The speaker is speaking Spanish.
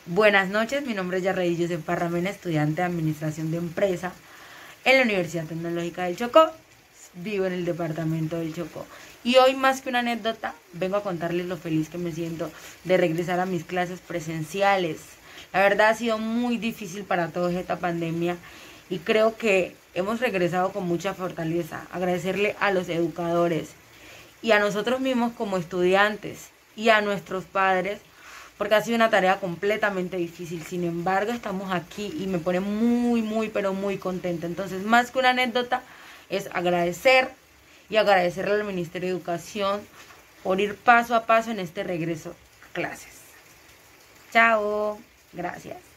Buenas noches, mi nombre es Yarrey Joseph Parramena, estudiante de Administración de Empresa en la Universidad Tecnológica del Chocó. Vivo en el departamento del Chocó. Y hoy, más que una anécdota, vengo a contarles lo feliz que me siento de regresar a mis clases presenciales. La verdad ha sido muy difícil para todos esta pandemia y creo que hemos regresado con mucha fortaleza. Agradecerle a los educadores y a nosotros mismos como estudiantes y a nuestros padres, porque ha sido una tarea completamente difícil. Sin embargo, estamos aquí y me pone muy, pero muy contenta. Entonces, más que una anécdota, es agradecer y agradecerle al Ministerio de Educación por ir paso a paso en este regreso a clases. Chao, gracias.